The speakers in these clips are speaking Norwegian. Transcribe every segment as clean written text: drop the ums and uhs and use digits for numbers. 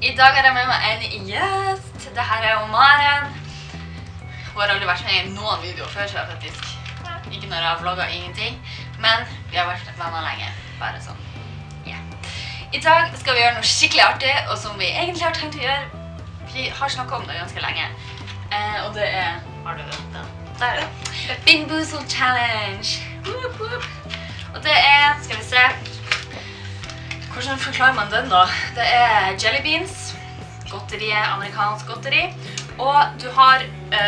I dag har jeg med meg en gjest. Dette er Maren. Hun har aldri vært med I noen videoer før, så faktisk ikke når jeg har vlogget ingenting. Men vi har vært venner lenge, bare sånn. I dag skal vi gjøre noe skikkelig artig, og som vi egentlig har tenkt å gjøre. Vi har snakket om det ganske lenge. Og det er... Har du det? Der er det. Binboozle Challenge. Og det er, skal vi se... Hvordan forklarer man den da? Det er jelly beans, godteriet, amerikansk godteri, og du har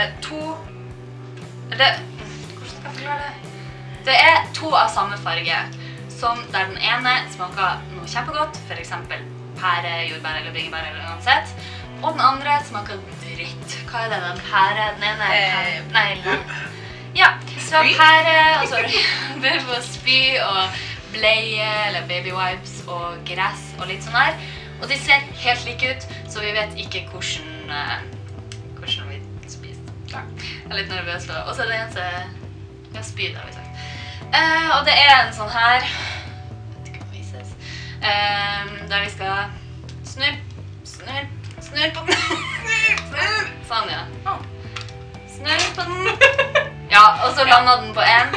hvordan skal jeg forklare det? Det er to av samme farge, der den ene smaker noe kjempegodt, for eksempel pære, jordbær eller bringebær eller uansett, og den andre smaker dritt. Hva er det, den pære? Den ene er pære? Ja, så pære, og så bubb og spy og bleie eller baby wipes og gress og litt sånn her. Og de ser helt like ut, så vi vet ikke hvordan vi spiser. Jeg er litt nervøs da. Og så er det eneste spy, det har vi sagt. Og det er en sånn her, jeg vet ikke hva vises, der vi skal snurr på den. Sånn, ja. Snurr på den. Ja, og så lander den på en.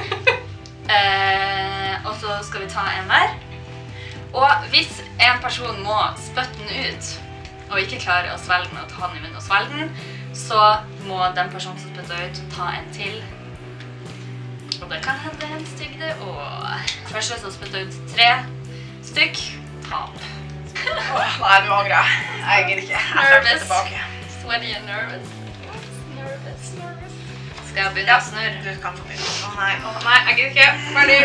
Og så skal vi ta en hver. Og hvis en person må spytte den ut, og ikke klarer å svelge den og ta den I munnen og svelge den, så må den personen som spytter ut ta en til. Og det kan hende en stygde, og først så spytter ut 3 stykk, tap. Nei, du angrer jeg. Jeg gir ikke. Jeg følger tilbake. Sweaty and nervous. Skal jeg begynne å snurre? Du kan få begynne. Nei, jeg gir ikke. Ferdig.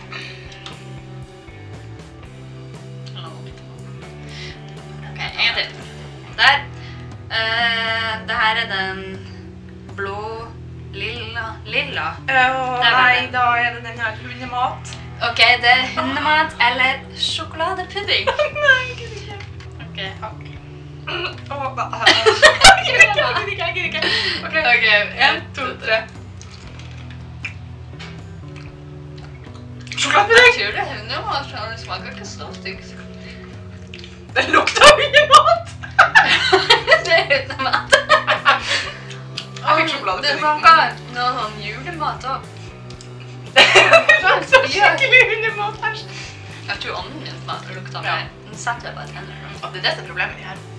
Ok, en til. Der. Det her er den blå, lilla. Nei, da er det den her hundemat. Ok, det er hundemat eller sjokoladepudding. Nei, jeg gir ikke. Ok, takk. Jeg gir ikke. Ok, 1, 2, 3. Sjokoladepudding! Jeg tror det er hundemat, for det smaker ikke så stygt. Det lukter hundemat! Det er hundemat. Jeg fikk sjokoladepudding. Det smaker noe sånn julemat også. Det er så skikkelig hundemat her. Jeg tror ånden min smaker lukta mer. Den setter jeg bare tenner. Det er det som er problemet I her.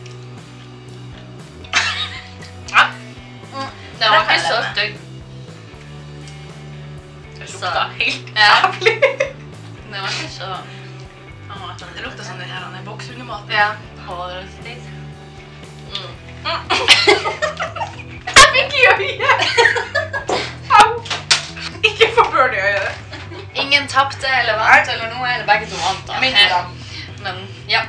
Det var ikke så stygg. Det lukta helt jævlig. Det var ikke så... Det lukta sånn den her bokshundemat. Ja. Å, det er stygg. Jeg fikk I øyet! Au! Ikke for Bernie å gjøre det. Ingen tappte eller vant eller noe, eller begge to vant da. Min da. Men, ja.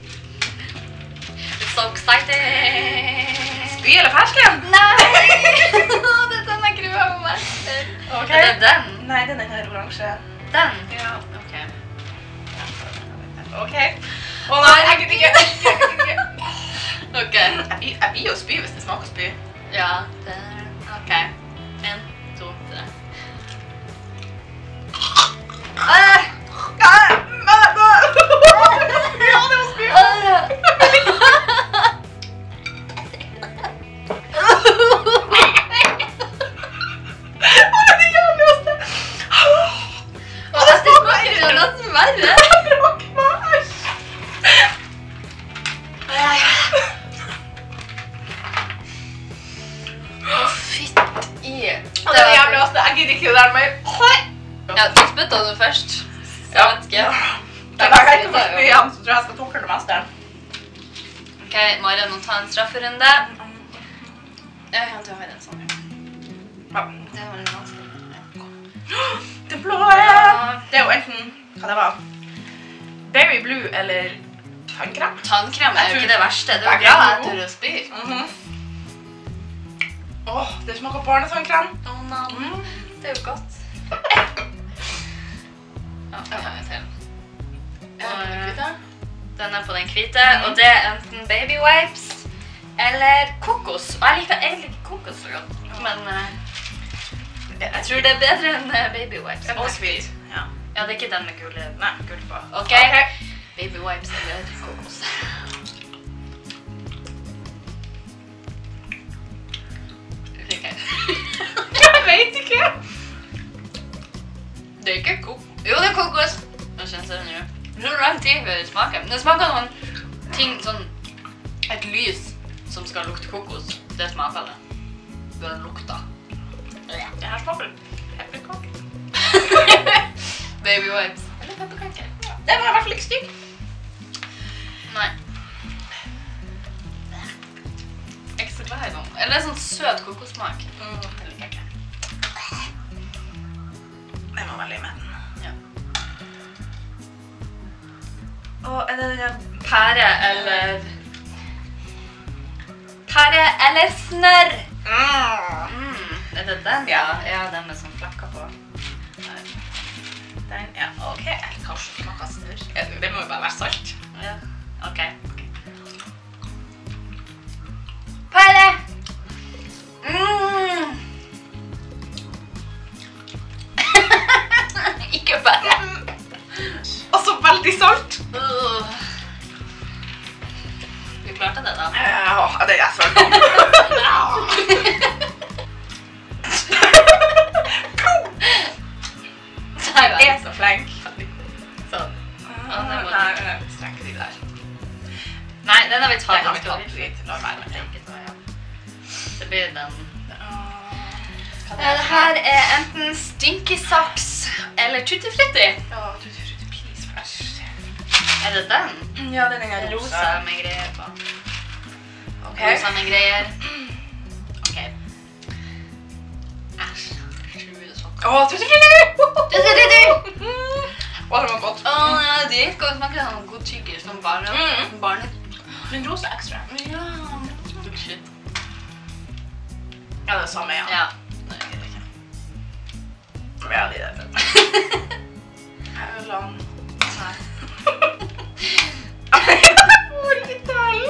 It's so exciting! Spy eller fersken? Nei! Det er den jeg gruer meg mest til. Ok. Er det den? Nei, den er her oransje. Den? Ja. Ok. Ok. Å nei, jeg gidder ikke. Ok. Jeg blir jo spy hvis det smaker spy. Ja, det er... Ok. 1, 2, 3. Ja, det var spy. Det smaker jo nesten verre. Det er jævlig også, jeg gidder ikke det der mer. Ja, du spyttet du først. Så jeg vet ikke. Jeg kan ikke få spy igjen, så tror jeg skal tukle det meste. Ok, Marian må ta en strafferunde. Ja, du har en sånn. Ja. Det var litt vanskelig. Det blå er... Det er jo enten, hva det var, berry blue eller tannkrem. Tannkrem er jo ikke det verste. Det er jo bra etter å spy. Åh, det smaker barnetannkrem. Åh, nei. Det er jo godt. Ja, jeg har en til. Den er på den hvite, og det er enten baby wipes eller kokos. Og jeg liker egentlig ikke kokos så godt, men jeg tror det er bedre enn baby wipes. Og sweet. Ja, det er ikke den med gul på. Ok, baby wipes eller kokos. ikke kokos. Jo, det er kokos. Nå kjennes det nå. Det er så lang tid før det smaker. Det smaker noen ting, sånn et lys som skal lukte kokos. Det smaker det. Det lukter. Det her smaker pepperkaker. Baby wipes. Eller pepperkaker. Ja. Det var i hvert fall ikke stygg. Nei. Ikke så glad i noen. Eller en sånn søt kokossmak. Det liker jeg ikke. Jeg må veldig med den. Ja. Og er det den Pære eller snørr. Er det den? Ja. Ja, den med sånn flakker på. Den, ja, ok. Eller kanskje smaker snurr. Det må jo bare være salt. Ja, ok. Pære! Ikke pære. Og så veldig salt. Du klarte det da? Ja, det er jeg svart om. Jeg er så flink. Sånn. Nei, strekker de der. Nei, den har vi tatt. Den har vi tatt litt. La meg være med det. Det blir den. Det her er enten stinky socks eller tutti frutti. Ja, please, fresh. Er det den? Ja, det er den Rosa rosa. med greier på. Ok. Rosa med greier. Ok. Æsj. Åh, tutti frutti! Tutti frutti! Åh, det var godt. Åh, ja, det skal smake sånn god tyggis som barne. Den rosa ekstra. Ja. Shit. Ja, det er samme, ja. Ja. Nei, jeg vet ikke. Ja, det er det. Jeg vil ha den. Nei. Jeg får ikke til.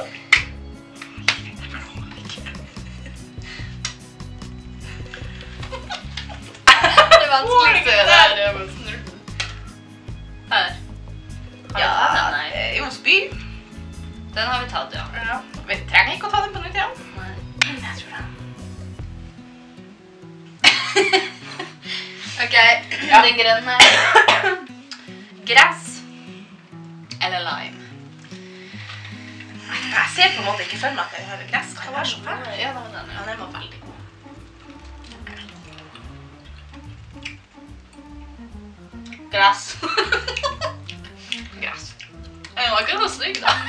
Det vanskeligste er det her med snurten. Her. Har vi tatt den? Nei. Jo, spy. Den har vi tatt, ja. Ja. Vi trenger ikke å ta den på nytt igjen. Nei. Jeg tror det. Ok, Ja. den grønne. Gress eller lime? Jeg ser på en måte ikke for meg at det her gress kan være så fælt. Ja, det var den, Ja, den var veldig god. Gress. Gress. Den var ikke så stygg, da.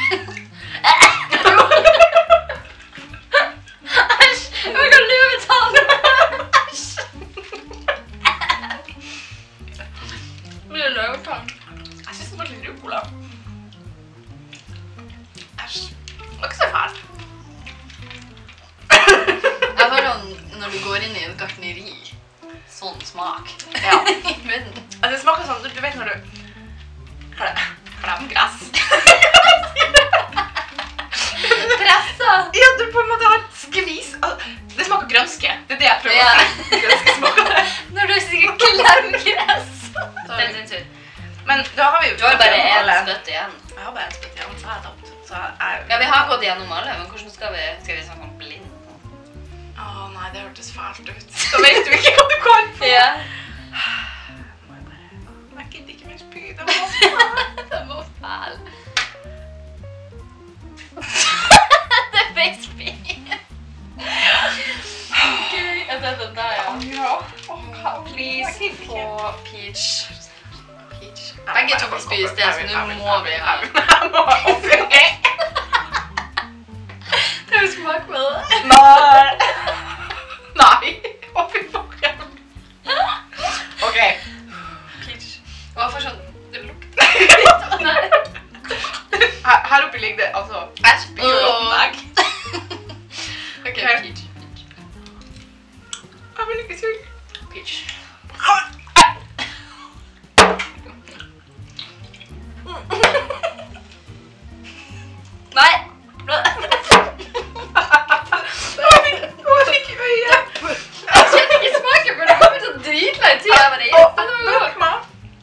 Æsj! Jeg vil ikke løvetann! Æsj! Blir det løvetann? Jeg synes det var litt rucola. Æsj. Det var ikke så fælt. Jeg føler når du går inn i et gartneri, sånn smak. Ja. I munnen. Altså, det smaker sånn, du vet når du... Klemgress. Pressa! Ja, du på en måte har skvis. Det smaker grønske. Det er det jeg prøver Ja. å si. Grønske smaker det. Når du sier klemgress. Det er din tur. Men da har vi jo... Du har bare en støtt igjen. Jeg har bare en spytt igjen, så har jeg tapt. Så jeg... Ja, vi har gått gjennom alle, men hvordan skal vi snakke om blind? Åh, nei, det hørtes fælt ut. Da vet du ikke hva du kan få. Ja. Jeg gidder ikke mer spy, det var fælt. Det var fæl. Det ble spinn. Ok, jeg tar den der, ja. Ja. Please få peach. Begge to vil spise det, så nå må vi ha. Jeg må ha oppi. Det er jo smak med det. Nei. Nei. Oppi bakken. Ok. Peach. Hva for sånn? Det lukter. Nei. Her oppi ligger det, altså, jeg spyr jo opp deg. Ok, peach. Jeg vil ikke suge. Peach. Nei. Jeg fikk i øyet. Jeg kjenner ikke smaken, for det kommer til å dritlang tid. Jeg bare gjettet det. Lukk meg.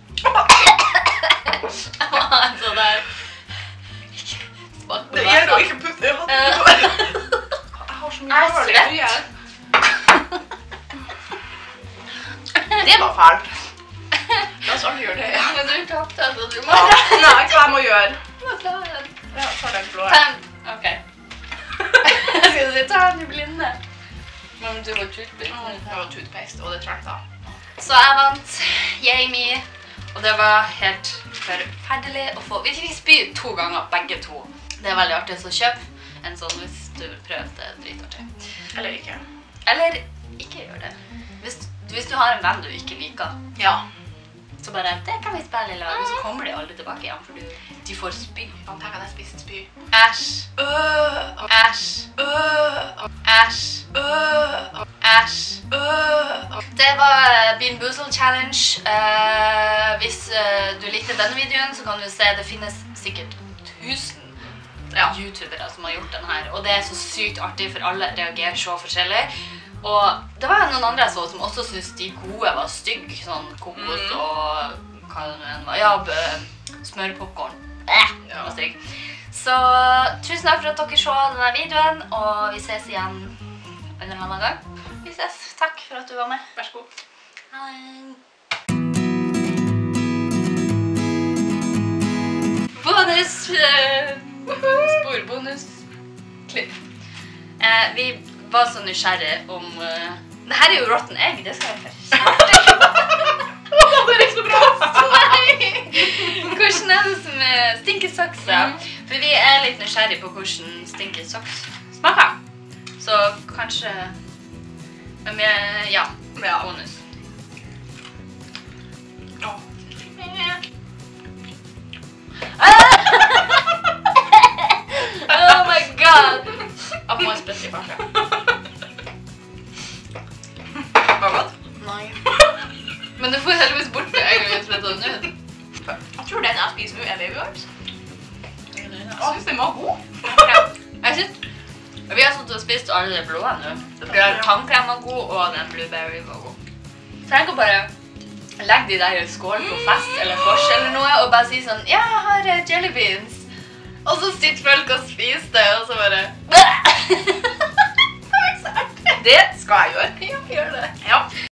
Så der. Smak på Det gjør meg. å ikke putte i hånden. Jeg har så mye Jeg er høl i svett. øyet. Det var fælt. Da oss alle gjør det, ja. Men du tapte, altså. Du må Nei, hva jeg må gjøre? ta den. Ja, ta den blå. Ta den. Ok. Jeg skal si, ta den i blinde. Men du var toothpick. Det var toothpaste, og det trakk da. Så jeg vant. Jamie. Og det var helt forferdelig å få. Vi fikk spy 2 ganger, begge to. Det er veldig artig, så kjøp en sånn hvis du vil prøve det dritartig. Eller ikke. Eller ikke gjør det. Hvis du har en venn du ikke liker, Ja. så bare, det kan vi spille i lag, og så kommer de aldri tilbake igjen, for de får spy. Tenk at jeg spiste spy. Æsj. Æsj. Æsj. Æsj. Det var Bean Boozled Challenge. Hvis du likte denne videoen, så kan du se det finnes sikkert 1000 youtubere som har gjort den her. Og det er så sykt artig, for alle reagerer så forskjellig. Og det var noen andre jeg så som også syntes de gode var stygg, sånn kokos og hva det nå enn var. Ja, smørpopcorn. Det var stygg. Så tusen takk for at dere så denne videoen, og vi ses igjen en eller annen gang. Vi ses. Takk for at du var med. Vær så god. Bonus! Bonus-klipp. Vi var så nysgjerrig om... Dette er jo rotten egg, det skal jeg først. Det er ikke så bra! Nei! Hvordan er det som stinker socks, da? For vi er litt nysgjerrig på hvordan stinker socks smaker. Så kanskje... Men ja, bonus. Oh my god! At må jeg spytte i farse. Var det godt? Nei. Men du får heldigvis bort det egentlig for å ta den ut. Jeg tror den jeg spiser nå er Baby Wipes. Jeg synes den var god. Jeg synes vi har sånn til å spise alle de blå nå. Tannkrem var god, og den blueberry var god. Tenk å bare legge de der i en skål på fest eller fors eller noe, og bare si sånn, ja, jeg har jelly beans. Og så sitter folk og spiser det, og så bare... Det skal jeg gjøre. Ja, gjør det. Ja.